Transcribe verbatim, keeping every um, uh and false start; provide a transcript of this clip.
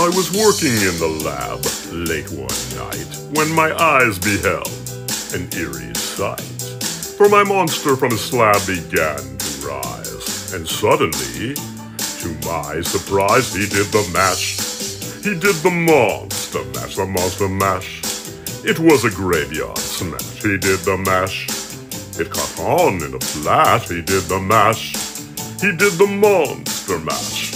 I was working in the lab late one night when my eyes beheld an eerie sight. For my monster from his slab began to rise, and suddenly, to my surprise, he did the mash. He did the monster mash, the monster mash. It was a graveyard smash. He did the mash. It caught on in a flash. He did the mash. He did the monster mash.